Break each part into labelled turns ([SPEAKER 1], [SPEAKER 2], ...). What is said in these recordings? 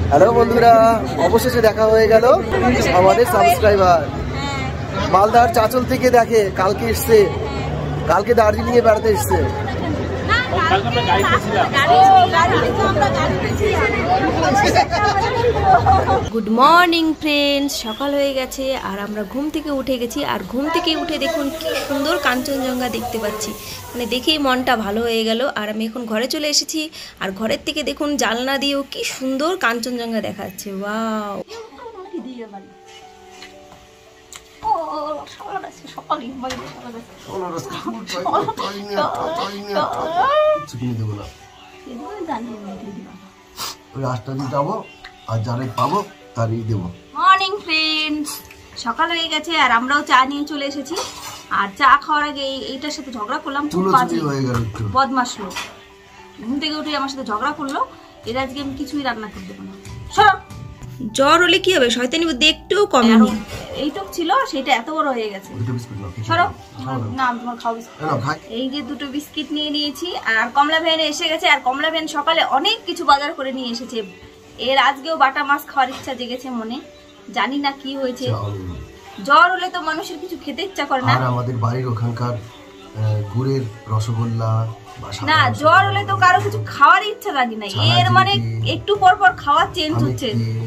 [SPEAKER 1] Hello বন্ধুরা, অবশেষে দেখা হয়ে গেল আমাদের সাবস্ক্রাইবার মালদার চাচল থেকে দেখে। কালকে এসছে, কালকে দার্জিলিং এ বেড়াতে এসছে।
[SPEAKER 2] গুড মর্নিং ফ্রেন্ডস, সকাল হয়ে গেছে আর আমরা ঘুম থেকে উঠে গেছি। আর ঘুম থেকে উঠে দেখুন কি সুন্দর কাঞ্চনজঙ্ঘা দেখতে পাচ্ছি, মানে দেখেই মনটা ভালো হয়ে গেল। আর আমি এখন ঘরে চলে এসেছি আর ঘরের থেকে দেখুন জানলা দিয়েও কি সুন্দর কাঞ্চনজঙ্ঘা দেখা যাচ্ছে। ওয়াও, মর্নিং ফ্রেন্ডস, সকাল হয়ে গেছে আর আমরাও চা নিয়ে চলে এসেছি। আর চা খাওয়ার আগে এইটার সাথে ঝগড়া করলাম, বদমাশ লোক ঘুম থেকে উঠে আমার সাথে ঝগড়া করলো। এর আজকে আমি কিছুই রান্না করে দেবো না। সরো, জ্বর হলে কি হবে, শয়তানি বুদ্ধি একটুও কমেনি। এইটুক ছিল, সেটা এত বড় হয়ে গেছে। সরো না, তোমার খাও বিস্কিট। এই যে দুটো বিস্কিট নিয়ে নিয়েছি। আর কমলা ভ্যান এসে গেছে। আর কমলা ভ্যান সকালে অনেক কিছু বাজার করে নিয়ে এসেছে। এর আজকেও বাটা মাছ খাওয়ার ইচ্ছা জেগেছে মনে, জানি না কি হয়েছে। জ্বর হলে তো মানুষের কিছু খেতে ইচ্ছা করে না।
[SPEAKER 1] আর আমাদের বাড়ির ওখানকার গুড়ের রসগোল্লা,
[SPEAKER 2] না জ্বর হলে তো কারো কিছু খাওয়ার ইচ্ছা জানি না। এর মানে একটু পর পর খাওয়া চেঞ্জ হচ্ছে।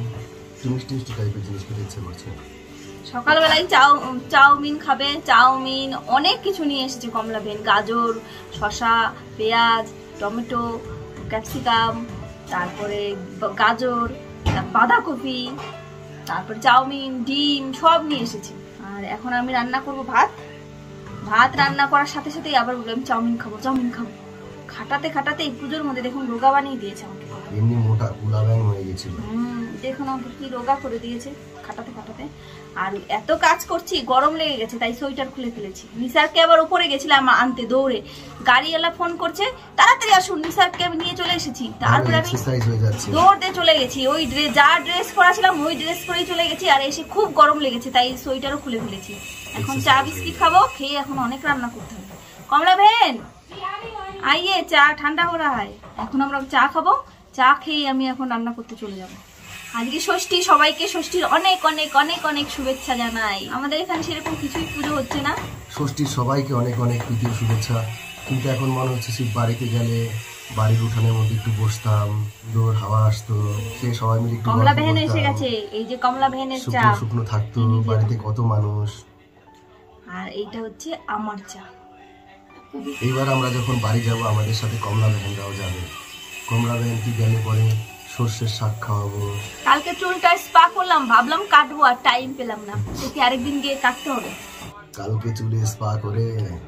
[SPEAKER 2] সকালবেলায় চাউমিন খাবে, চাউমিন অনেক কিছু নিয়ে এসেছে কমলা ভ্যান। গাজর, শসা, পেঁয়াজ, টমেটো, ক্যাপসিকাম, তারপরে গাজর, বাঁধাকপি, তারপর চাউমিন, ডিম সব নিয়ে এসেছি। আর এখন আমি রান্না করব ভাত। ভাত রান্না করার সাথে সাথেই আবার বললাম চাউমিন খাবো, চাউমিন খাবো। খাটাতে খাটাতে এই পুজোর মধ্যে দেখুন রোগা বানিয়ে দিয়েছে আমাকে।
[SPEAKER 1] এমনি মোটা কুলাবাং হয়ে গেছিল।
[SPEAKER 2] দেখুন আমাকে কি রোগা করে দিয়েছে খাটাতে খাটাতে। আর এত কাজ করছি, গরম লেগে গেছে, তাই সোয়েটার খুলে ফেলেছি। নিসারকে আবার উপরে গেছিলাম আনতে দৌড়ে। গাড়িওয়ালা ফোন করছে তাড়াতাড়ি আসুন, নিসারকে আমি নিয়ে চলে এসেছি। তারপরে আমি দৌড় দিয়ে চলে গেছি। ওই যা ড্রেস পরা ছিলাম ওই ড্রেস পরেই চলে গেছি। আর এসে খুব গরম লেগেছে, তাই সোয়েটারও খুলে ফেলেছি। এখন চা বিস্কিট খাবো, খেয়ে এখন অনেক রান্না করতে হবে। কমলা ভ্যান আইয়ে, চা ঠান্ডা हो रहा है। এখন আমরা চা খাবো, চা খেয়ে আমি এখন রান্না করতে চলে যাব। আজকে ষষ্ঠী, সবাইকে ষষ্ঠীর অনেক অনেক অনেক অনেক শুভেচ্ছা জানাই। আমাদের এখানে সেরকম কিছুই পুজো হচ্ছে না।
[SPEAKER 1] ষষ্ঠীর সবাইকে অনেক অনেক প্রীতি ও শুভেচ্ছা। কিন্তু এখন মনে হচ্ছে সেই বাড়িতে গেলে বাড়ির উঠানের মধ্যে একটু বসতাম, দৌড় হাওয়া আসতো, সে সবাই মিলে একটু
[SPEAKER 2] কমলা ভ্যান এসে গেছে। এই যে কমলা ভ্যানের চা,
[SPEAKER 1] শুকনো থাকতো বাড়িতে কত মানুষ।
[SPEAKER 2] আর এইটা হচ্ছে আমার চা।
[SPEAKER 1] এইবার আমরা যখন বাড়ি যাব আমাদের সাথে কমলা ভ্যানটাও যাবে। কমলা ভ্যান কি গেলে পরে সর্ষের শাক খাওয়াবো।
[SPEAKER 2] কালকে চুলটা স্পা করলাম, ভাবলাম কাটবো, আর টাইম পেলাম না। দেখি আরেকদিন গিয়ে কাটতে হবে।
[SPEAKER 1] কালকে চুলে স্পা করে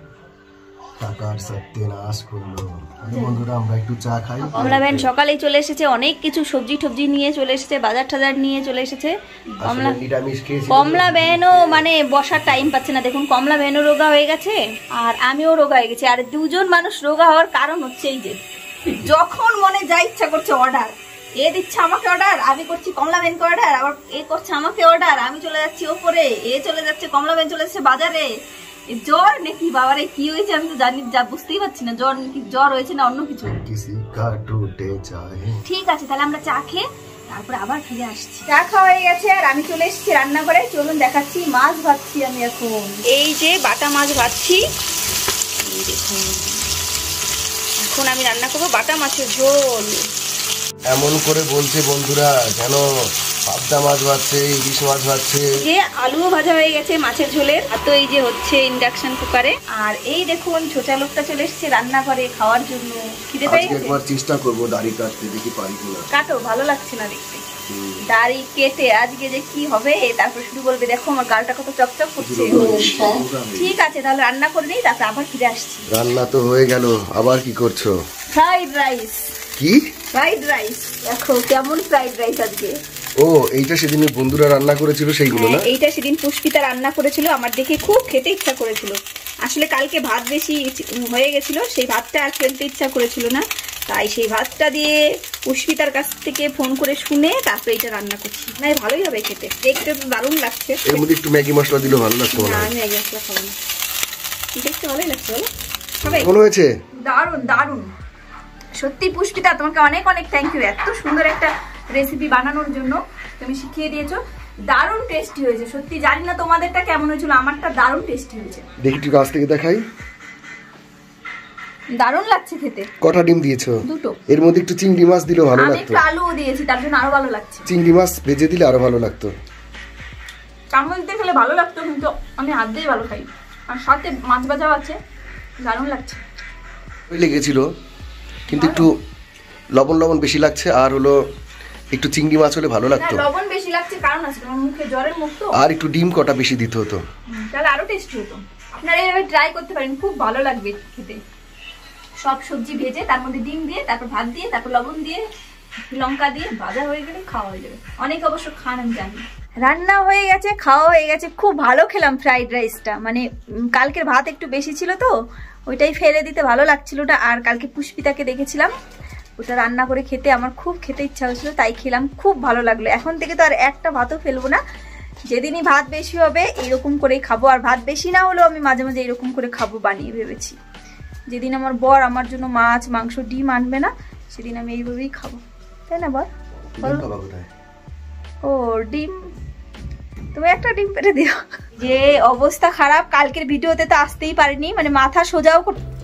[SPEAKER 1] টাকার সত্যনাশ করলো। বন্ধুরা আমরা একটু চা খাই।
[SPEAKER 2] কমলা ভ্যান সকালেই চলে এসেছে, অনেক কিছু সবজি টবজি নিয়ে চলে এসেছে, বাজার টাজার নিয়ে চলে এসেছে। কমলা ভ্যানও মানে বসার টাইম পাচ্ছে না। দেখুন কমলা ভ্যানও রোগা হয়ে গেছে আর আমিও রোগা হয়ে গেছি। আর দুজন মানুষ রোগা হওয়ার কারণ হচ্ছে এই যে যখন মনে যা ইচ্ছা করছে অর্ডার। এ দিচ্ছে আমাকে অর্ডার, আমি করছি কমলা ভ্যানকে অর্ডার, আবার এ করছে আমাকে অর্ডার, আমি চলে যাচ্ছি ওপরে, এ চলে যাচ্ছে, কমলা ভ্যান চলে যাচ্ছে বাজারে। জ্বর নাকি বাবারে কি হয়েছে আমি তো জানি, যা বুঝতেই পারছি না। জ্বর নাকি, জ্বর হয়েছে না অন্য কিছু। ঠিক আছে, তাহলে আমরা চা খেয়ে তারপরে আবার ফিরে আসছি। চা খাওয়া হয়ে গেছে আর আমি চলে এসেছি রান্না করে। চলুন দেখাচ্ছি, মাছ ভাজছি আমি এখন। এই যে বাটা মাছ ভাজছি, এই দেখুন। এখন আমি রান্না করবো বাটা মাছের ঝোল।
[SPEAKER 1] এমন করে বলছে বন্ধুরা যেন পাবদা মাছ ভাজছে, ইলিশ মাছ ভাজছে।
[SPEAKER 2] যে আলুও ভাজা হয়ে গেছে মাছের ঝোলের। আর তো এই যে হচ্ছে ইন্ডাকশন কুকারে। আর এই দেখুন ছোটা লোকটা চলে এসেছে রান্না করে খাওয়ার জন্য। খিদে পেয়ে গেছে।
[SPEAKER 1] একবার চেষ্টা করব দাড়ি কাটতে, দেখি পারি কিনা।
[SPEAKER 2] কাটো, ভালো লাগছে না দেখতে। দাড়ি কেটে আজকে যে কি হবে, তারপর শুধু বলবে দেখো আমার গালটা কত চকচক করছে। ঠিক আছে, তাহলে রান্না করে নিই, তারপর আবার ফিরে আসছি।
[SPEAKER 1] রান্না তো হয়ে গেল, আবার কি করছো?
[SPEAKER 2] Fried rice.
[SPEAKER 1] কি
[SPEAKER 2] ফ্রাইড রাইস? দেখো কেমন ফ্রাইড রাইস আজকে।
[SPEAKER 1] ও এইটা সেদিন বন্ধুরা রান্না করেছিল সেইগুলো না?
[SPEAKER 2] এইটা সেদিন পুষ্পিতা রান্না করেছিল, আমার দেখে খুব খেতে ইচ্ছা করেছিল। আসলে কালকে ভাত বেশি হয়ে গেছিল, সেই ভাতটা আর ফেলতে ইচ্ছা করেছিল না, তাই সেই ভাতটা দিয়ে পুষ্পিতার কাছ থেকে ফোন করে শুনে তারপরে এটা রান্না করছি। না ভালোই হবে খেতে, দেখতে তো দারুণ লাগছে।
[SPEAKER 1] এর মধ্যে একটু ম্যাগি মশলা দিলে ভালো লাগতো না?
[SPEAKER 2] আমি ম্যাগি মশলা খাবো না, দেখতে ভালোই লাগছে। বলো সবাই
[SPEAKER 1] ভালো হয়েছে? দারুণ
[SPEAKER 2] দারুণ সত্যি পুষ্পিতা, তোমাকে অনেক অনেক থ্যাংক ইউ। এত সুন্দর একটা রেসিপি বানানোর জন্য, তুমি শিখিয়ে দিয়েছো, দারুণ টেস্টি হয়েছে। সত্যি জানি না তোমাদেরটা কেমন হয়েছিল, আমারটা দারুণ টেস্টি হয়েছে।
[SPEAKER 1] দেখি একটু কাছ থেকে দেখাই।
[SPEAKER 2] দারুণ লাগছে খেতে।
[SPEAKER 1] কটা ডিম দিয়েছো?
[SPEAKER 2] দুটো।
[SPEAKER 1] এর মধ্যে একটু চিংড়ি মাছ দিলেও ভালো লাগতো।
[SPEAKER 2] আমি একটু আলুও দিয়েছি, তার জন্য আরো ভালো লাগছে।
[SPEAKER 1] চিংড়ি মাছ ভেজে দিলে আরো ভালো লাগতো।
[SPEAKER 2] চামচ দিয়ে খেলে ভালো লাগতো, কিন্তু আমি হাত দিয়ে ভালো খাই, আর সাথে মাছ ভাজাও আছে, দারুণ লাগছে।
[SPEAKER 1] লেগেছিল, কিন্তু একটু লবণ লবণ বেশি লাগছে, আর হলো একটু চিংড়ি মাছ হলে ভালো লাগতো।
[SPEAKER 2] লবণ বেশি লাগছে কারণ আছে তোমার মুখে জ্বরের মুখ তো,
[SPEAKER 1] আর একটু ডিম কটা বেশি দিতে হতো,
[SPEAKER 2] তাহলে আরো টেস্টি হতো। আপনারা এভাবে ট্রাই করতে পারেন, খুব ভালো লাগবে খেতে। সব সবজি ভেজে তার মধ্যে ডিম দিয়ে, তারপর ভাত দিয়ে, তারপর লবণ দিয়ে, লঙ্কা দিয়ে ভাজা হয়ে গেলে খাওয়া হয়ে যাবে। অনেকে অবশ্য খান, আমি জানি। রান্না হয়ে গেছে, খাওয়া হয়ে গেছে, খুব ভালো খেলাম ফ্রাইড রাইসটা। মানে কালকের ভাত একটু বেশি ছিল তো, ওইটাই ফেলে দিতে ভালো লাগছিল ওটা। আর কালকে পুষ্পিতাকে দেখেছিলাম, ওটা রান্না করে খেতে আমার খুব খেতে ইচ্ছা হয়েছিল, তাই খেলাম, খুব ভালো লাগলো। এখন থেকে তো আর একটা ভাতও ফেলবো না, যেদিনই ভাত বেশি হবে এরকম করেই খাবো। আর ভাত বেশি না হলেও আমি মাঝে মাঝে এরকম করে খাবো বানিয়ে ভেবেছি। যেদিন আমার বর আমার জন্য মাছ মাংস ডিম আনবে না, সেদিন আমি এইভাবেই খাবো, তাই না বল? ও ডিম, তুমি একটা ডিম পেটে দিও। যে অবস্থা খারাপ, কালকের ভিডিওতে তো আসতেই পারিনি, মানে মাথা সোজাও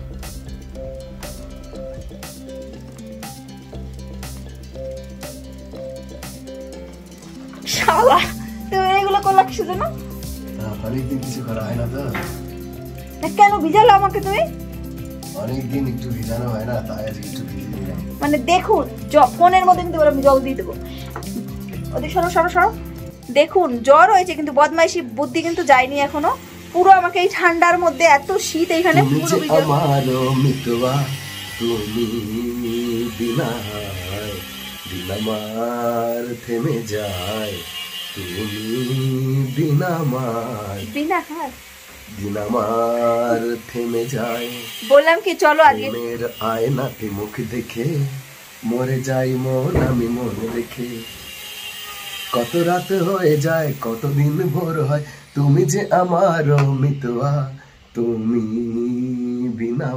[SPEAKER 2] শালা, তুমি এগুলো করলা কিসের জন্য?
[SPEAKER 1] অনেকদিন কিছু করা হয় না তো।
[SPEAKER 2] কেন ভিজালো আমাকে তুমি?
[SPEAKER 1] অনেকদিন একটু ভিজানো হয় না, তাই আজকে একটু ভিজিয়ে দিলাম।
[SPEAKER 2] মানে দেখুন, ফোনের মধ্যে কিন্তু আমি জল দিয়ে দেবো। ওদের সরো সরো সরো। দেখুন জ্বর হয়েছে, কিন্তু বদমাইশি বুদ্ধি কিন্তু যায়নি এখনো। পুরো আমাকে এই ঠান্ডার মধ্যে, এত শীত এইখানে, পুরো
[SPEAKER 1] থেমে যায় তুমি বিনা মার,
[SPEAKER 2] বিনা হার
[SPEAKER 1] দিন আমার থেমে যায়।
[SPEAKER 2] বললাম কি চলো আজকে
[SPEAKER 1] মেয়ের আয়নাতে মুখ দেখে মরে যাই মন আমি মনে রেখে। কত রাত হয়ে যায়, কতদিন ভোর হয়, তুমি যে আমার মিতোয়া, তুমি বিনা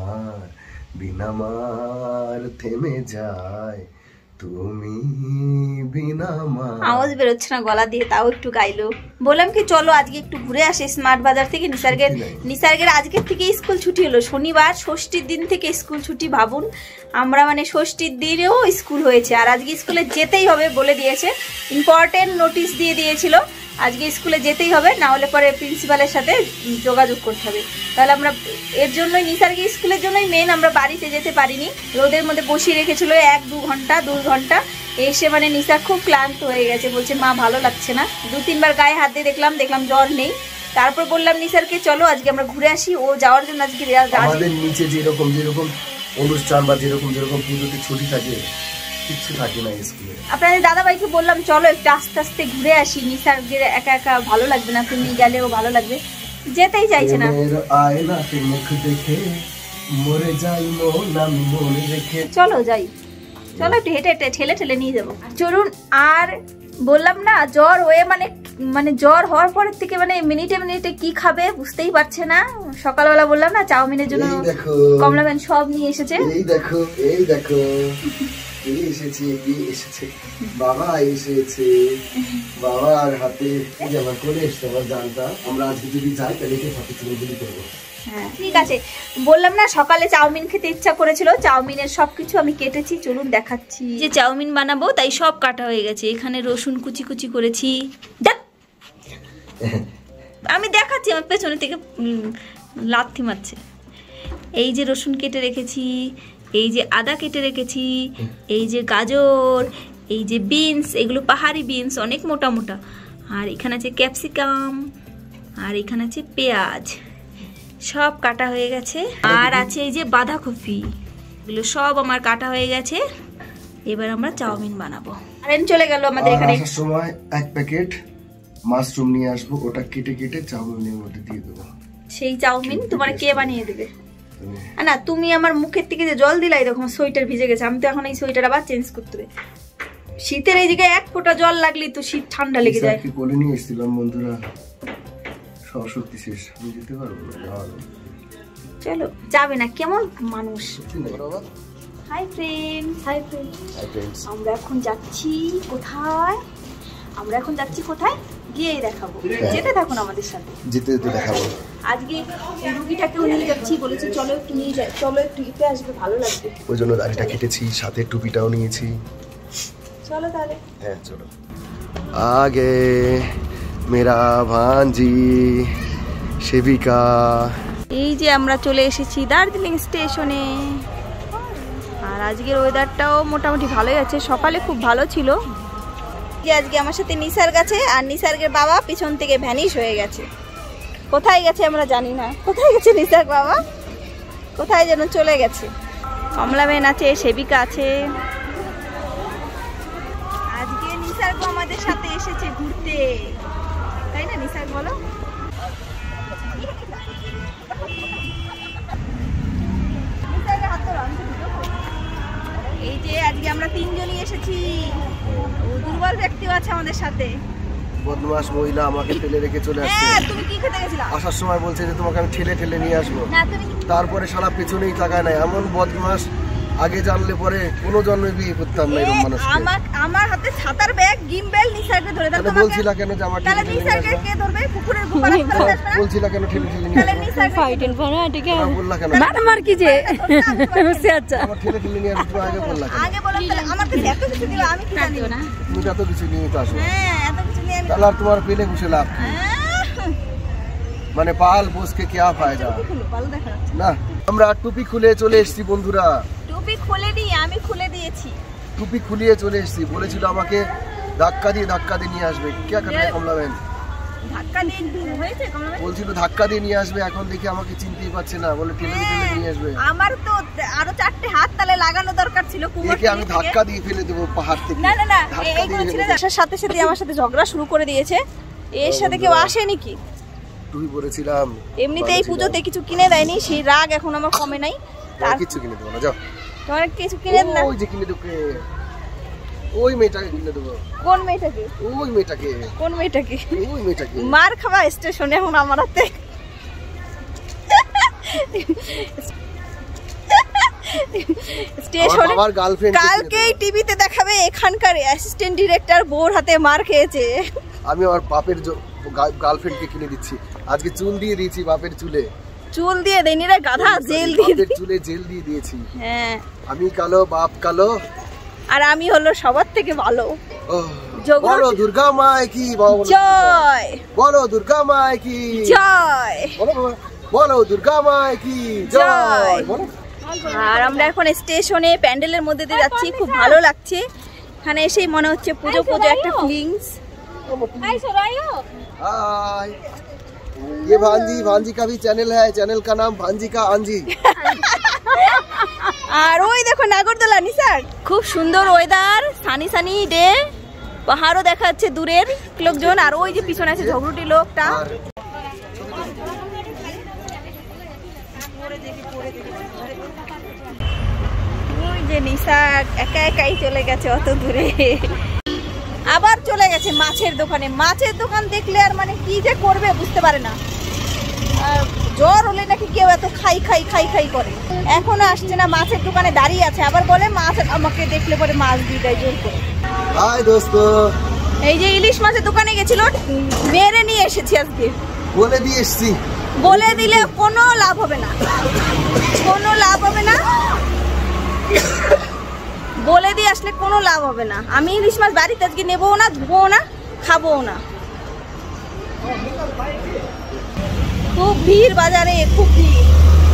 [SPEAKER 1] মার থেমে যায় তুমি বিনা মার।
[SPEAKER 2] আওয়াজ বেরোচ্ছে না গলা দিয়ে, তাও একটু গাইলো। বললাম কি চলো আজকে একটু ঘুরে আসি স্মার্ট বাজার থেকে। নিসার্গের আজকের থেকে স্কুল ছুটি হলো, শনিবার ষষ্ঠীর দিন থেকে স্কুল ছুটি। ভাবুন, আমরা মানে ষষ্ঠীর দিনেও স্কুল হয়েছে, আর আজকে স্কুলে যেতেই হবে বলে দিয়েছে, ইম্পর্টেন্ট নোটিশ দিয়ে দিয়েছিল, আজকে স্কুলে যেতেই হবে, না হলে পরে প্রিন্সিপালের সাথে যোগাযোগ করতে হবে। তাহলে আমরা এর জন্যই, নিসার্গি স্কুলের জন্যই মেন আমরা বাড়িতে যেতে পারিনি। রোদের মধ্যে বসিয়ে রেখেছিল 2 ঘন্টা, এসে মানে নিসার খুব ক্লান্ত হয়ে গেছে, বলছে মা ভালো লাগছে না। 2-3 বার গায়ে হাত দিয়ে দেখলাম জ্বর নেই। তারপর বললাম নিসারকে চলো আজকে আমরা ঘুরে আসি, ও যাওয়ার জন্য আজকে
[SPEAKER 1] আমাদের নিচে যেরকম অনুষ্ঠান বা যেরকম পুজোতে ছুটি থাকে, কিছু থাকে না স্কুলে।
[SPEAKER 2] আপনাদের দাদাভাইকে বললাম চলো একটু আস্তে আস্তে ঘুরে আসি, নিসার্গের একা একা ভালো লাগবে না, তুমি গেলেও ভালো লাগবে। যেতেই চাইছে না।
[SPEAKER 1] আয়নাতে মুখ দেখে মরে যাই মন আমি মনে রেখে।
[SPEAKER 2] চলো যাই, চলো একটু হেঁটে হেঁটে ঠেলে নিয়ে যাবো, চলুন। আর বললাম না জ্বর হয়ে মানে জ্বর হওয়ার পরের থেকে মানে মিনিটে মিনিটে কি খাবে বুঝতেই পারছে না। সকালবেলা বললাম না চাউমিনের জন্য কমলা ব্যান সব নিয়ে এসেছে। এই দেখো
[SPEAKER 1] এসেছে বাবা, বাবার হাতে জামা করে এসছে আমার জানটা। আমরা আজকে যদি যাই তাহলে হাতে চুরি করবো।
[SPEAKER 2] হ্যাঁ ঠিক আছে, বললাম না সকালে চাউমিন খেতে ইচ্ছা করেছিল, চাউমিনের সবকিছু আমি কেটেছি, চলুন দেখাচ্ছি। যে চাউমিন বানাবো তাই সব কাটা হয়ে গেছে। এখানে রসুন কুচি করেছি, আমি দেখাচ্ছি, আমার পেছনে থেকে লাথি মারছে। এই যে রসুন কেটে রেখেছি, এই যে আদা কেটে রেখেছি, এই যে গাজর, এই যে বিনস, এগুলো পাহাড়ি বিনস অনেক মোটা মোটা, আর এখানে আছে ক্যাপসিকাম, আর এখানে আছে পেঁয়াজ, সব কাটা হয়ে গেছে। আর আছে এই যে বাঁধাকপি, এগুলো সব আমার কাটা হয়ে গেছে। এবার আমরা চাউমিন বানাবো। কারেন্ট চলে গেল আমাদের এখানে।
[SPEAKER 1] আসার সময় 1 প্যাকেট মাশরুম নিয়ে আসবো, ওটা কেটে চাউমিনের মধ্যে দিয়ে দেবো।
[SPEAKER 2] সেই চাউমিন তোমার কে বানিয়ে দেবে? না তুমি আমার মুখের থেকে যে জল দিলাই, এরকম সোয়েটার ভিজে গেছে, আমি তো এখন এই সোয়েটার আবার চেঞ্জ করতে হবে। শীতের এই জায়গায় 1 ফোঁটা জল লাগলি তো শীত ঠান্ডা লেগে যায়।
[SPEAKER 1] বলে নিয়ে এসেছিলাম বন্ধুরা, সশক্তি শেষ, আমি যেতে পারবো না।
[SPEAKER 2] চলো যাবে না, কেমন মানুষ। Hi friends.
[SPEAKER 1] Hi friends.
[SPEAKER 2] আমরা এখন যাচ্ছি কোথায়? গিয়ে দেখাবো। যেতে থাকুন আমাদের সাথে।
[SPEAKER 1] যেতে দেখাবো।
[SPEAKER 2] আজকে রুগীটাকেও নিয়ে যাচ্ছি, বলেছি চলো একটু নিয়ে যাই, চলো একটু ইতে আসবে, ভালো লাগবে।
[SPEAKER 1] ওই জন্য দাড়িটা কেটেছি, সাথে টুপিটাও নিয়েছি।
[SPEAKER 2] চলো তাহলে।
[SPEAKER 1] হ্যাঁ চলো। আগে মেরা ভাঞ্জি সেবিকা।
[SPEAKER 2] এই যে আমরা চলে এসেছি দার্জিলিং স্টেশনে। আর আজকের ওয়েদারটাও মোটামুটি ভালোই আছে, সকালে খুব ভালো ছিল। আজকে আমার সাথে নিসার্গ আছে, আর নিসার্গের বাবা পিছন থেকে ভ্যানিশ হয়ে গেছে। কোথায় গেছে আমরা জানি না। কোথায় গেছে নিসার্গ বাবা? কোথায় যেন চলে গেছে। কমলা বেন আছে, সেবিকা আছে। আজকে নিসার্গ আমাদের সাথে এসেছে ঘুরতে, তাই না নিসার্গ বলো? এই যে আজকে আমরা তিনজনই এসেছি, দুর্বল ব্যক্তিও আছে আমাদের সাথে।
[SPEAKER 1] বদমাস মহিলা আমাকে ফেলে রেখে চলে আসছে।
[SPEAKER 2] হ্যাঁ, তুমি কি খেতে গেছিলা?
[SPEAKER 1] আসার সময় বলছে যে তোমাকে আমি ঠেলে নিয়ে আসবো।
[SPEAKER 2] না তুমি।
[SPEAKER 1] তারপরে সারা পেছনেই তাকায় নাই। এমন বদমাস, আগে জানলে পরে কোনো জন্মে বিয়ে করতাম না এরকম মানুষকে।
[SPEAKER 2] আমার হাতে ছাতার ব্যাগ, গিম্বেল নিসার্গে ধরে দাও। তোমাকে
[SPEAKER 1] বলছিলা কেন যে আমার
[SPEAKER 2] তাহলে নিসার্গে কে ধরবে? পুকুরের গোপাল ধরবে না?
[SPEAKER 1] বলছিলা কেন ঠেলে নিয়ে
[SPEAKER 2] তাহলে নিসার্গে ফাইটেন পড়া এটাকে
[SPEAKER 1] বললা কেন?
[SPEAKER 2] মার কি যে সে আচ্ছা
[SPEAKER 1] আমার ঠেলে নিয়ে আসতে আগে বললা কেন?
[SPEAKER 2] আগে বললাম তাহলে আমার কাছে এত কিছু দিলা, আমি কি জানি না।
[SPEAKER 1] তুমি এত কিছু নিয়ে তো আসো।
[SPEAKER 2] হ্যাঁ, এত কিছু নিয়ে আমি
[SPEAKER 1] তাহলে আর তোমার পেলে বসে লাভ কি? মানে পাল বসকে কি ফায়দা?
[SPEAKER 2] ভালো দেখা যাচ্ছে
[SPEAKER 1] না। আমরা টুপি খুলে চলে এসেছি বন্ধুরা।
[SPEAKER 2] টুপি খুলে দিই, আমি খুলে দিয়েছি।
[SPEAKER 1] টুপি খুলিয়ে চলে এসেছি। বলেছিল আমাকে ধাক্কা দিয়ে নিয়ে আসবে। কে করে কমলা বেন?
[SPEAKER 2] ধাক্কা দিয়ে হয়েছে কমলা বেন?
[SPEAKER 1] বলছিল ধাক্কা দিয়ে নিয়ে আসবে, এখন দেখি আমাকে চিনতেই পারছে না, বলে ঠেলে নিয়ে আসবে।
[SPEAKER 2] আমার তো আরো 4টে হাত তালে লাগানো দরকার ছিল কুমোর থেকে।
[SPEAKER 1] আমি ধাক্কা দিয়ে ফেলে দেব পাহাড় থেকে।
[SPEAKER 2] না এইগুলো ছিল আসার সাথে সাথে আমার সাথে ঝগড়া শুরু করে দিয়েছে। এর সাথে কেউ আসেনি কি?
[SPEAKER 1] তুই বলেছিলাম
[SPEAKER 2] এমনিতেই পুজোতে কিছু কিনে দেয়নি, সেই রাগ এখন আমার কমে নাই।
[SPEAKER 1] তার কিছু কিনে দেব না, যাও।
[SPEAKER 2] তোমার কিছু কিনে না?
[SPEAKER 1] ওই যে কিনে দেবো, ওই মেয়েটাকে কিনে দেবো।
[SPEAKER 2] কোন মেয়েটাকে?
[SPEAKER 1] ওই মেয়েটাকে।
[SPEAKER 2] কোন মেয়েটাকে?
[SPEAKER 1] ওই মেয়েটাকে।
[SPEAKER 2] মার খাওয়া স্টেশনে এখন আমার হাতে। স্টেশনে আমার গার্লফ্রেন্ড কালকেই টিভিতে দেখাবে এখানকার অ্যাসিস্ট্যান্ট ডিরেক্টর বোর হাতে মার খেয়েছে। আমি আমার বাপের গার্লফ্রেন্ডকে কিনে দিচ্ছি। আজকে চুল দিয়ে দিয়েছি বাপের চুলে। চুল দিয়ে দেনি রে গাধা, জেল দিয়ে বাপের চুলে জেল দিয়ে দিয়েছি। হ্যাঁ, আমি কালো, বাপ কালো, আর আমি হলো সবার থেকে ভালো। বলো দুর্গা মায় কি জয়, বলো দুর্গা মায় কি জয়, বলো দুর্গা মায় কি জয়। আর আমরা এখন স্টেশনে প্যান্ডেলের মধ্যে দিয়ে যাচ্ছি, খুব ভালো লাগছে। এখানে এসেই মনে হচ্ছে পুজো একটা ফিলিংস। हाय, ये भांजी का भी चैनल है। चैनल का नाम भांजी का आंजी। আর ওই দেখো নাগরদোলা নিসার, খুব সুন্দর ওয়েদার, সানি ডে, পাহাড়ও দেখা যাচ্ছে দূরের লোকজন। আর ওই যে পিছনে আছে ঝগড়ুটি লোকটা। ওই যে নিসার একাই চলে গেছে অত দূরে, আবার চলে গেছে মাছের দোকানে। মাছের দোকান দেখলে আর মানে কি যে করবে বুঝতে পারে না। জ্বর হলে নাকি কেউ এত খাই করে। এখনো আসছে না, মাছের দোকানে দাঁড়িয়ে আছে, আবার বলে মাছ আমাকে দেখলে পরে মাছ দিয়ে দেয় জোর করে। হাই দোস্ত, এই যে ইলিশ মাছের দোকানে গেছিল, মেরে নিয়ে এসেছি আজকে। বলে দিয়ে এসেছি। বলে দিলে কোনো লাভ হবে না, বলে দিয়ে আসলে কোনো লাভ হবে না। আমি ইলিশ মাছ বাড়িতে আজকে নেবো না, ধুবো না, খাবো না। খুব ভিড় বাজারে, খুব ভিড়।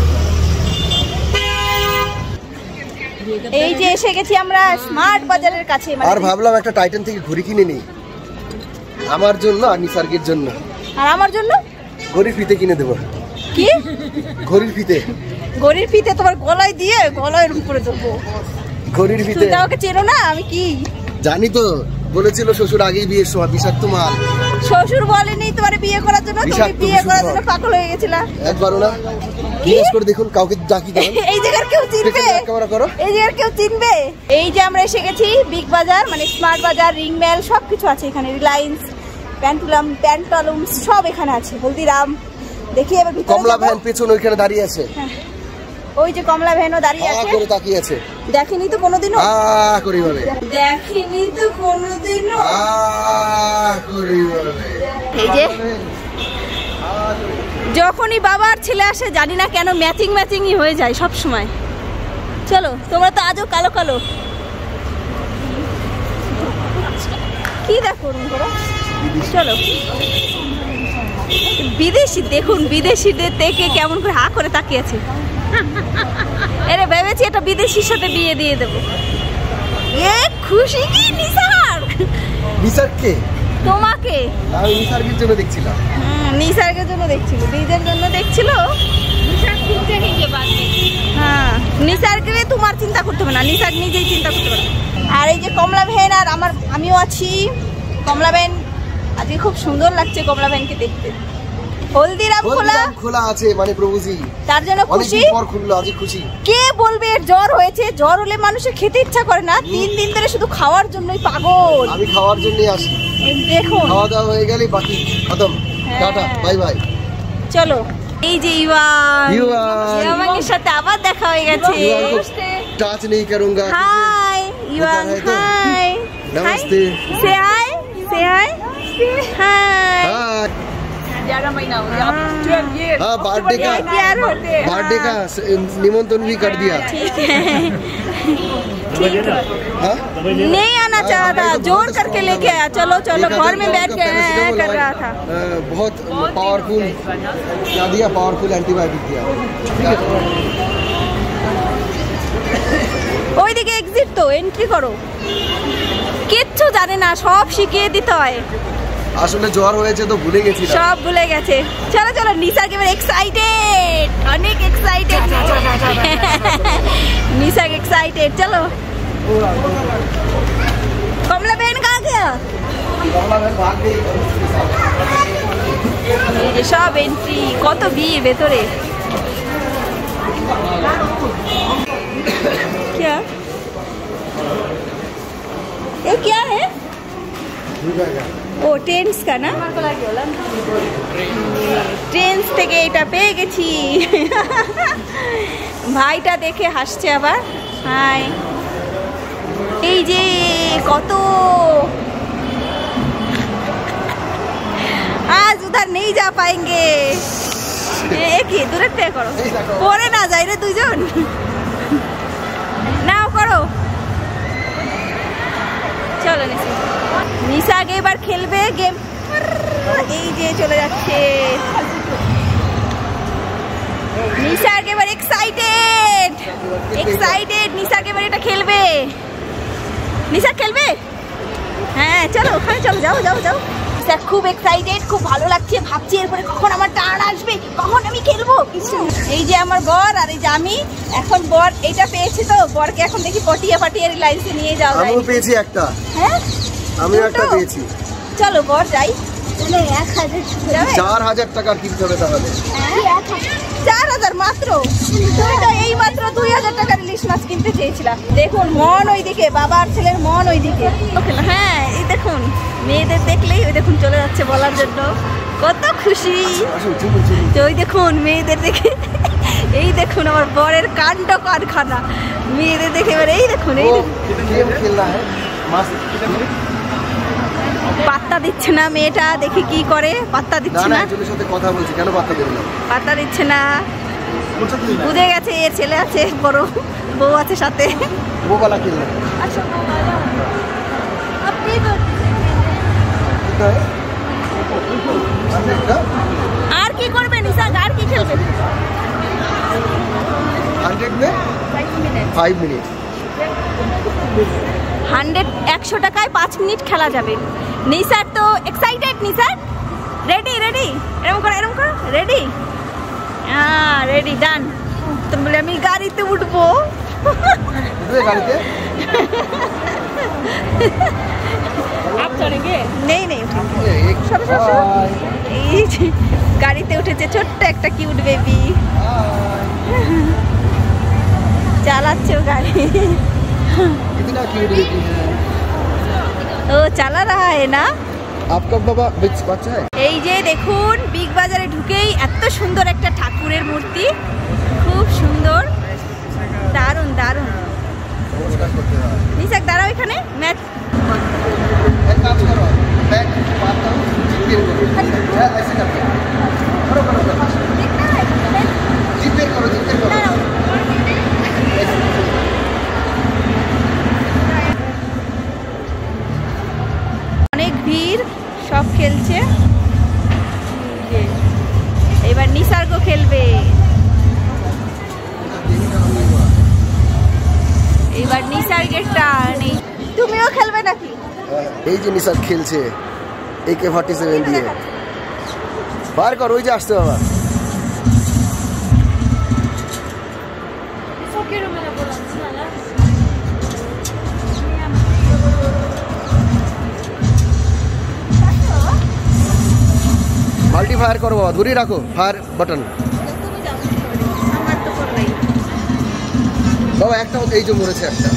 [SPEAKER 2] এই যে এসে গেছি আমরা স্মার্ট বাজারের কাছে। আর ভাবলাম একটা টাইটান থেকে ঘড়ি কিনে নিই, আমার জন্য আর নিসার্গের জন্য। আর আমার জন্য ঘড়ির ফিতে কিনে দেবো। কি ঘড়ির ফিতে? ঘড়ির ফিতে তোমার গলায় দিয়ে গলায় উপরে দেবো। ঘড়ির ফিতে? তুমি আমাকে চেনো না, আমি কি জানি তো। বলেছিল শ্বশুর আগেই বিয়ের সময় বিষাক্ত মাল। শ্বশুর বলেনি তোমার বিয়ে করার জন্য, তুমি বিয়ে করার জন্য পাগল হয়ে গেছিলা। একবারও না জিজ্ঞেস করে দেখুন কাউকে, ডাকি দেন। এই জায়গার কেউ চিনবে? এই জায়গার কেউ চিনবে? এই যে আমরা এসে গেছি বিগ বাজার, মানে স্মার্ট বাজার, রিং মেল সবকিছু আছে এখানে। রিলায়েন্স, প্যান্টালুম সব এখানে আছে। হলদিরাম। দেখি এবার ভিতরে। কমলা ভ্যান পেছনে ওইখানে দাঁড়িয়ে আছে। ওই যে কমলা ভ্যানও দাঁড়িয়ে আছে,
[SPEAKER 1] করে তাকিয়ে আছে।
[SPEAKER 2] দেখেনি তো কোনোদিনও,
[SPEAKER 1] করি বলে
[SPEAKER 2] দেখেনি তো কোনোদিনও।
[SPEAKER 1] করি বলে
[SPEAKER 2] এই যে যখনই বাবার ছেলে আসে জানি না কেন ম্যাচিং ম্যাচিংই হয়ে যায় সব সময়। চলো, তোমরা তো আজও কালো কালো। কি দেখো করো, চলো। বিদেশি দেখুন, বিদেশিদের দেখে কেমন করে হা করে তাকিয়ে আছে। এরে ভেবেছি এটা বিদেশির সাথে বিয়ে দিয়ে দেবো। এ খুশি কি নিসার?
[SPEAKER 1] নিসার কে?
[SPEAKER 2] তোমাকে।
[SPEAKER 1] আমি নিসার্গের জন্য দেখছিলাম।
[SPEAKER 2] নিসার্গের জন্য দেখছিল, নিজের জন্য দেখছিল। হ্যাঁ, নিসার্গকে তোমার চিন্তা করতে হবে না, নিসার্গ নিজেই চিন্তা করতে পারবে। আর এই যে কমলা ভ্যান, আর আমিও আছি। কমলা ভ্যান আজকে খুব সুন্দর লাগছে, কমলা ভ্যানকে দেখতে। হলদিরাম খোলা আছে মানে প্রভুজি, তার জন্য খুশি।
[SPEAKER 1] অনেকদিন পর খুললো, আজ খুশি।
[SPEAKER 2] কে বলবে এর জ্বর হয়েছে? জ্বর হলে মানুষের খেতে ইচ্ছা করে না, 3 দিন ধরে শুধু খাওয়ার জন্যই পাগল।
[SPEAKER 1] আমি খাওয়ার জন্যই আসি।
[SPEAKER 2] দেখুন
[SPEAKER 1] খাওয়া দাওয়া হয়ে গেলে বাকি খতম, টাটা বাই বাই।
[SPEAKER 2] চলো, এই যে ইওয়ানের সাথে আবার দেখা হয়ে গেছে।
[SPEAKER 1] টাচ नहीं करूंगा।
[SPEAKER 2] हाय इवान, हाय
[SPEAKER 1] नमस्ते।
[SPEAKER 2] से हाय, से हाय, हाय।
[SPEAKER 1] 11 महीना हो गया। हाँ, बर्थडे का निमंत्रण भी कर दिया।
[SPEAKER 2] ठीक है, नहीं आना चाहा था, जोर करके लेके आया। चलो चलो, घर में बैठ के कर रहा था।
[SPEAKER 1] बहुत पावरफुल क्या दिया, पावरफुल एंटीबायोटिक दिया।
[SPEAKER 2] ওইদিকে এক্সিট তো, এন্ট্রি করো। কিচ্ছু জানে না, সব শিখিয়ে দিতে হয়।
[SPEAKER 1] আসলে জ্বর হয়েছে তো ভুলে গেছি,
[SPEAKER 2] সব ভুলে গেছে। চলো চলো, নিসার্গ এবার এক্সাইটেড, অনেক এক্সাইটেড। নিসার্গ এক্সাইটেড, চলো। কমলা বেন कहाँ गया? এই যে সব এন্ট্রি, কত ভিড় ভেতরে। क्या ये क्या है? ও টেন্স का না, টেন্স থেকে এটা পেয়ে গেছি। ভাইটা দেখে হাসছে আবার। হাই, এই যে কত, आज उधर नहीं जा पाएंगे। কি দূরের থেকে করো, পরে না যাই রে দুইজন। নাও করো, চলো। নিসার্গ এবার খেলবে গেম। এই যে চলে যাচ্ছে নিসার্গ, এবার এক্সাইটেড এক্সাইটেড। নিসার্গ এবার এটা খেলবে। নিসার্গ খেলবে, হ্যাঁ চলো ওখানে চলো, যাও যাও যাও। নিসার্গ খুব এক্সাইটেড, খুব ভালো লাগছে, ভাবছি এরপরে কখন আমার টার্ন আসবে, কখন আমি খেলবো। এই যে আমার বর, আর এই যে আমি। এখন বর এটা পেয়েছি তো, বরকে এখন দেখি পটিয়ে পাটিয়ে রিলায়েন্সে নিয়ে যাও।
[SPEAKER 1] আমিও পেয়েছি একটা। হ্যাঁ, আমিও একটা পেয়েছি।
[SPEAKER 2] চলো বর যাই।
[SPEAKER 1] 4000 টাকার কিনতে হবে তাহলে।
[SPEAKER 2] 4000 মাত্র? তুমি তো এই মাত্র 2000 টাকার ইলিশ মাছ কিনতে চেয়েছিলাম। দেখুন মন ওইদিকে, বাবার ছেলের মন ওইদিকে। হ্যাঁ, এই দেখুন মেয়েদের দেখলেই ওই দেখুন চলে যাচ্ছে বলার জন্য, কত খুশি। ওই দেখুন মেয়েদের দেখে, এই দেখুন আমার বরের কাণ্ড কারখানা। মেয়েদের দেখে এবার এই দেখুন, এই পাত্তা দিচ্ছে না মেয়েটা, দেখি কি করে। পাত্তা দিচ্ছে না,
[SPEAKER 1] কথা বলছি কেন পাত্তা দেবে না,
[SPEAKER 2] পাত্তা দিচ্ছে না। বুঝে গেছে এর ছেলে আছে, বড় বউ আছে সাথে।
[SPEAKER 1] বউবালা খেলনা।
[SPEAKER 2] আচ্ছা, আর কি করবে নিসার্গ, আর কি খেলবে?
[SPEAKER 1] 5 মিনিট
[SPEAKER 2] 100 টাকায় 5 মিনিট খেলা যাবে। নিসার্গ তো এক্সাইটেড। নিসার্গ রেডি, রেডি, এরকম করো, এরকম করো, রেডি। হ্যাঁ রেডি, ডান। তুমি বলে আমি গাড়িতে উঠবো।
[SPEAKER 1] গাড়িতে
[SPEAKER 2] आप चढ़ेंगे? नहीं नहीं उठेंगे। এই গাড়িতে উঠেছে ছোট্ট একটা কিউট বেবি, চালাচ্ছে ও গাড়ি।
[SPEAKER 1] कितना क्यूट बेबी है।
[SPEAKER 2] ও চালা रहा है ना?
[SPEAKER 1] आपका बाबा বাচ্চা है।
[SPEAKER 2] এই যে দেখুন বিগ বাজারে ঢুকেই এত সুন্দর একটা ঠাকুরের মূর্তি, খুব সুন্দর। দারুণ দারুণ।
[SPEAKER 1] নমস্কার করতে হয়।
[SPEAKER 2] নিশাক দাঁড়াও এখানে ম্যাচ।
[SPEAKER 1] এক কাজ করো, ব্যাক পাতা জিপের করো। হ্যাঁ ऐसे करके करो करो करो জিপের করো জিপের করো।
[SPEAKER 2] অনেক ভিড়, সব খেলছে। এবার নিসর্গ খেলবে। এবার নিসর্গের টার্ন। তুমিও খেলবে নাকি?
[SPEAKER 1] এই যে নিসর্গ খেলছে AK-47 দিয়ে। বার কর, ওই যে আসছে বাবা। মাল্টি ফায়ার করো বাবা, ধরেই রাখো ফায়ার বাটন বাবা। একটা এই যে মরেছে একটা।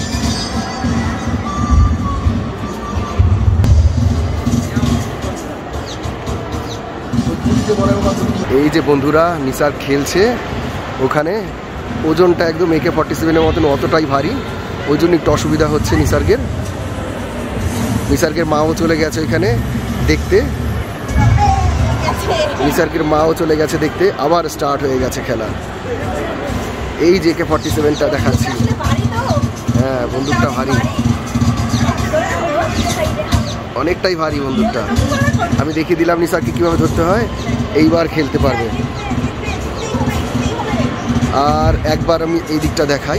[SPEAKER 1] এই যে বন্ধুরা নিসর্গ খেলছে ওখানে। ওজনটা একদম AK-47 মতন অতটাই ভারী, ওই জন্য একটু অসুবিধা হচ্ছে নিসর্গের। নিসর্গের মাও চলে গেছে ওইখানে দেখতে। নিসর্গের মাও চলে গেছে দেখতে। আবার স্টার্ট হয়ে গেছে খেলা। এই যে AK-47টা দেখাচ্ছি। হ্যাঁ বন্দুকটা ভারী, অনেকটাই ভারী বন্দুকটা। আমি দেখিয়ে দিলাম নিসর্গকে কীভাবে ধরতে হয়, এইবার খেলতে পারবে। আর একবার আমি এই দিকটা দেখাই,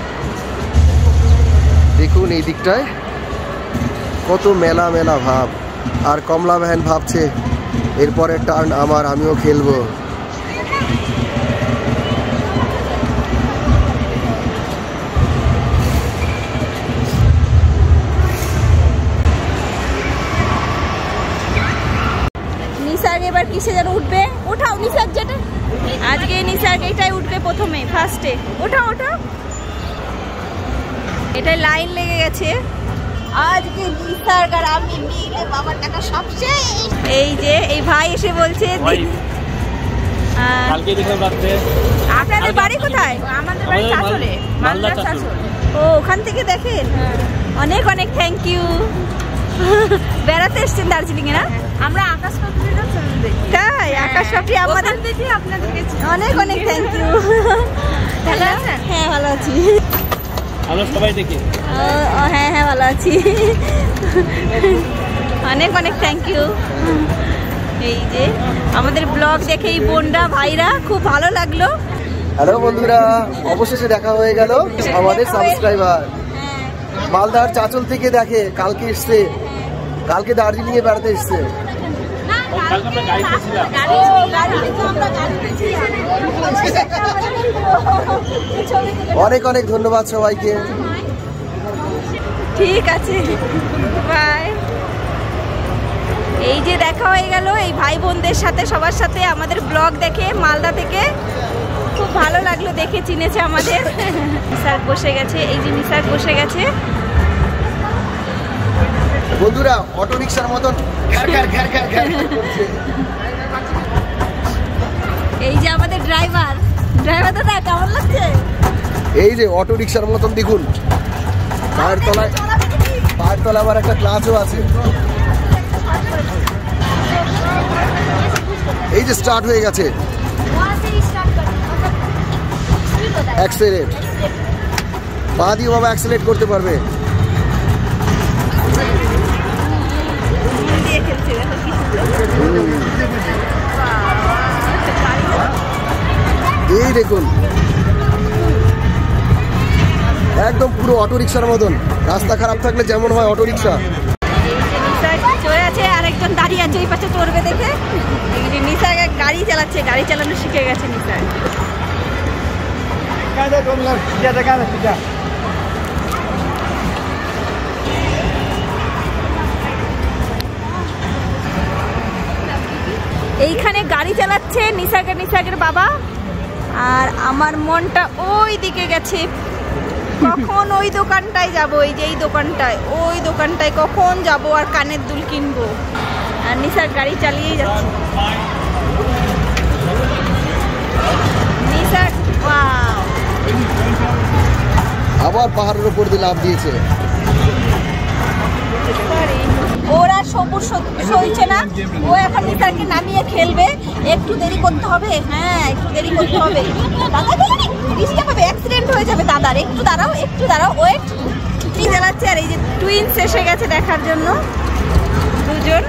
[SPEAKER 1] দেখুন এই দিকটায় কত মেলা মেলা ভাব। আর কমলা ভ্যান ভাবছে এরপরে টার্ন আমার, আমিও খেলবো।
[SPEAKER 2] নিসর্গ এবার কিসে যেন উঠবে? ওঠাও নিসর্গ, যেটা আজকে নিসর্গ এটাই উঠবে প্রথমে, ফার্স্টে। ওঠাও ওঠাও, এটাই লাইন লেগে গেছে। আজকে নিসর্গ আর আমি মিলে বাবার টাকা সব শেষ। এই যে এই ভাই এসে বলছে
[SPEAKER 3] কালকে দেখে বাড়তে।
[SPEAKER 2] আপনাদের বাড়ি কোথায়? আমাদের বাড়ি চাচলে, মালদা চাচল। ও ওখান থেকে দেখেন। অনেক অনেক থ্যাংক ইউ। বেড়াতে এসছেন দার্জিলিং এ না? আমরা আকাশ পাপড়িরও চ্যানেল দেখি। তাই আকাশ পাপড়ি আমাদের দেখি, আপনাদেরকে অনেক অনেক থ্যাংক ইউ। ভালো আছেন? হ্যাঁ ভালো আছি।
[SPEAKER 3] আমরা সবাই দেখি।
[SPEAKER 2] হ্যাঁ হ্যাঁ ভালো আছি। অনেক অনেক থ্যাংক ইউ। এই যে আমাদের ব্লগ দেখে এই বোনরা ভাইরা খুব ভালো লাগলো।
[SPEAKER 1] হ্যালো বন্ধুরা, অবশেষে দেখা হয়ে গেল আমাদের সাবস্ক্রাইবার। মালদার চাচল থেকে দেখে, কালকে এসছে, কালকে দার্জিলিং এ বেড়াতে এসছে। অনেক অনেক ধন্যবাদ সবাইকে।
[SPEAKER 2] ঠিক আছে, বাই। এই যে দেখা হয়ে গেল এই ভাই বোনদের সাথে, সবার সাথে আমাদের ব্লগ দেখে মালদা থেকে। খুব ভালো লাগলো দেখে, চিনেছে আমাদের। নিসর্গ বসে গেছে, এই যে নিসর্গ বসে গেছে।
[SPEAKER 1] বন্ধুরা অটো রিকশার মতন
[SPEAKER 2] এই যে আমাদের ড্রাইভার দাদা কেমন লাগছে?
[SPEAKER 1] এই যে অটো রিকশার মতন দেখুন, পায়ের তলায় আবার একটা ক্লাচও আছে। এই যে স্টার্ট হয়ে গেছে, অ্যাক্সেলেরেট পা দিয়ে বাবা অ্যাক্সেলেরেট করতে পারবে। এই দেখুন একদম পুরো অটো রিকশার মতন। রাস্তা খারাপ থাকলে যেমন হয় অটো রিকশা।
[SPEAKER 2] চলে আছে, আরেকজন দাঁড়িয়ে আছে ওই পাশে চড়বে দেখে। নিসর্গ গাড়ি চালাচ্ছে, গাড়ি চালানো শিখে গেছে নিসর্গ। এইখানে গাড়ি চালাচ্ছে নিসর্গের বাবা। আর আমার মনটা ওই দিকে গেছে, কখন ওই দোকানটায় যাবো। এই যে এই দোকানটায়, ওই দোকানটায় কখন যাব আর কানের দুল কিনবো। আর নিসর্গ গাড়ি চালিয়েই যাচ্ছে। নিসর্গ ওয়াও।
[SPEAKER 1] আবার পাহাড়ের উপর দিয়ে লাফ দিয়েছে।
[SPEAKER 2] ওর আর সবুজ সইছে না, ও এখন নিসারকে নামিয়ে খেলবে। একটু দেরি করতে হবে, হ্যাঁ একটু দেরি করতে হবে। দাদা ডিস্টার্ব হবে, অ্যাক্সিডেন্ট হয়ে যাবে দাদার। একটু দাঁড়াও ওয়েট। কি জ্বালাচ্ছে। আর এই যে টুইনস এসে গেছে দেখার জন্য, দুজন।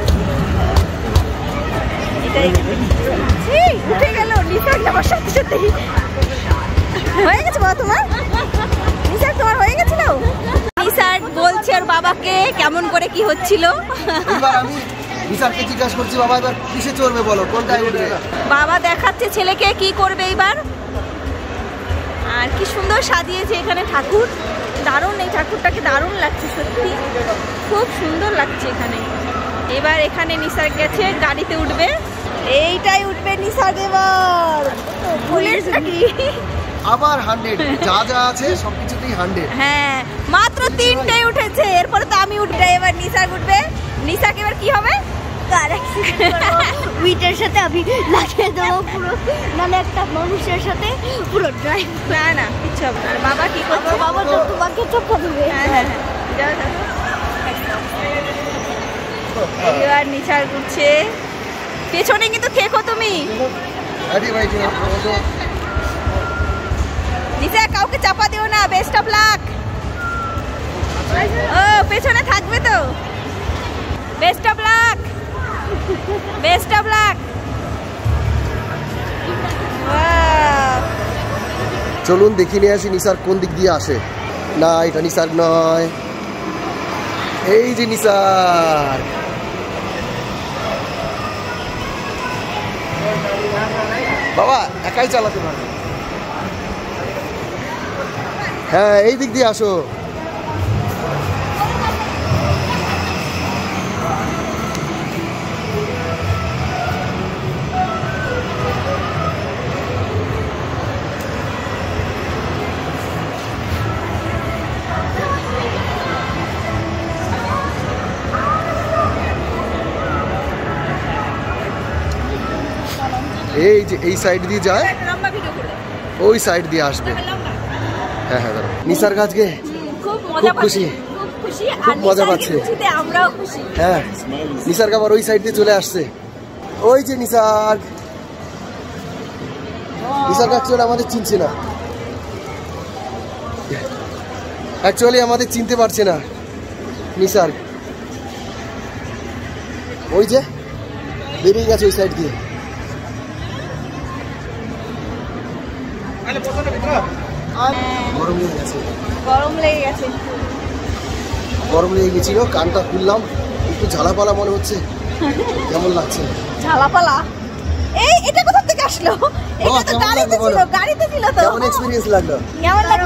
[SPEAKER 2] এটাই উঠে গেল নিসার যাওয়ার সাথে সাথেই। হয়ে গেছে বাবা তোমার? নিসার তোমার হয়ে গেছিল? নিসার বলছে ওর বাবাকে কেমন করে কি হচ্ছিল।
[SPEAKER 1] এবার আমি নিসারকে জিজ্ঞাসা করছি, বাবা এবার কিসে চড়বে বলো, কোনটায় উঠবে?
[SPEAKER 2] বাবা দেখাচ্ছে ছেলেকে কি করবে এবার। আর কি সুন্দর সাজিয়েছে এখানে ঠাকুর, দারুণ। এই ঠাকুরটাকে দারুণ লাগছে, সত্যি খুব সুন্দর লাগছে এখানে। এবার এখানে নিসার গেছে, গাড়িতে উঠবে। এইটাই উঠবে নিসার এবার। বুলেট নাকি?
[SPEAKER 1] আবার 100, যা যা আছে সবকিছুতেই 100।
[SPEAKER 2] হ্যাঁ মাত্র 3টাই উঠেছে, এরপরে তো আমি উঠবে। এবার নিসার উঠবে। নিসাকে এবার কি হবে?
[SPEAKER 4] উইটের সাথে আমি লাগিয়ে দেবো পুরো, মানে একটা মানুষের সাথে পুরো ড্রাইভ।
[SPEAKER 2] না কিচ্ছু হবে না। বাবা কি করবে?
[SPEAKER 4] বাবা তো তোমাকে চপ্পা দেবে।
[SPEAKER 2] হ্যাঁ যাও। এবার নিসার উঠছে। পেছনে কিন্তু খেকো তুমি। নিসা কাউকে চাপা দিও না। Best of lakh. ও পেছনে থাকবে তো। Best of luck, best of luck.
[SPEAKER 1] চলুন দেখি নিয়ে আসি নিসার কোন দিক দিয়ে আসে। না এটা নিসার নয়, এই যে নিসার। বাবা একাই চালাতে পারবে? হ্যাঁ এই দিক দিয়ে আসো। এই যে এই সাইড দিয়ে যায়, ওই সাইড দিয়ে আসবে। হ্যাঁ হ্যাঁ নিসার আজকে খুব খুশি, খুব মজা পাচ্ছে। হ্যাঁ নিসার আবার ওই সাইড দিয়ে চলে আসছে। ওই যে নিসার অ্যাকচুয়ালি আমাদের চিনছে না, অ্যাকচুয়ালি আমাদের চিনতে পারছে না নিসার। ওই যে বেরিয়ে গেছে ওই সাইড দিয়ে। গরম লেগে গেছিল, কানটা খুললাম, একটু ঝালাপালা মনে হচ্ছে। কেমন লাগছে?
[SPEAKER 2] ঝালাপালা? এই এটা কোথা থেকে আসলো? এটা তো গাড়িতে ছিল, গাড়িতে ছিল তো।
[SPEAKER 1] কেমন এক্সপেরিয়েন্স লাগলো?
[SPEAKER 2] কেমন লাগলো?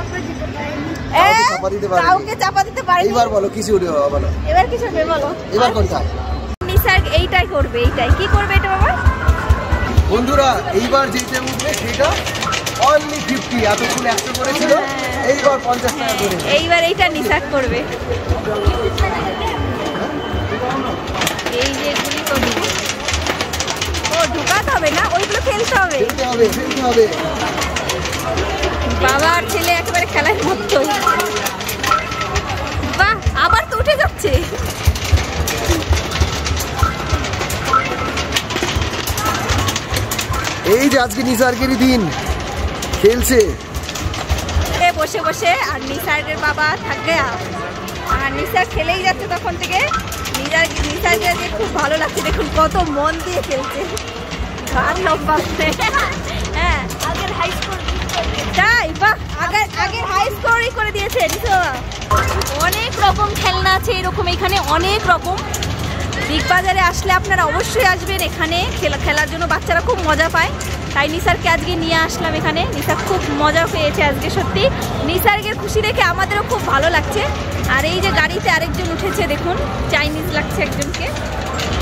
[SPEAKER 1] চাপা দিতে পারি,
[SPEAKER 2] কাউকে চাপা দিতে পারি।
[SPEAKER 1] এবার বলো কিছু উঠবে বলো।
[SPEAKER 2] এবার কিছু উঠবে বলো।
[SPEAKER 1] এবার কোনটা?
[SPEAKER 2] নিসার এইটাই করবে। এইটাই কি করবে এটা বাবা?
[SPEAKER 1] বন্ধুরা এইবার যেটা উঠবে সেটা অনলি 50, এতক্ষণ 100 করেছিল, এইবার 50 টাকা করে।
[SPEAKER 2] এইবার এইটা নিসার করবে। এই যে গুলি করবে, ও ঢুকাতে হবে না, ওইগুলো খেলতে হবে।
[SPEAKER 1] ফেলতে হবে।
[SPEAKER 2] বাবা আর ছেলে একেবারে খেলায় মত্ত। বাহ আবার তো উঠে যাচ্ছে।
[SPEAKER 1] এই যে আজকে নিসার্গেরই দিন, খেলছে
[SPEAKER 2] বসে বসে। আর নিসারের বাবা থাকবে, আর নিসার খেলেই যাচ্ছে তখন থেকে। নিসারকে যে খুব ভালো লাগছে, দেখুন কত মন দিয়ে খেলছে। ঘাড় লম্বা। হ্যাঁ আগের হাই স্কোর, তাই বাহ আগের হাই স্কোরই করে দিয়েছে। অনেক রকম খেলনা আছে এরকম, এখানে অনেক রকম। বিগ বাজারে আসলে আপনারা অবশ্যই আসবেন, এখানে খেলার জন্য বাচ্চারা খুব মজা পায়। তাই নিসারকে আজকে নিয়ে আসলাম এখানে। নিসার খুব মজা পেয়েছে আজকে, সত্যি নিসার্গের খুশি দেখে আমাদেরও খুব ভালো লাগছে। আর এই যে গাড়িতে আরেকজন উঠেছে, দেখুন চাইনিজ লাগছে একজনকে।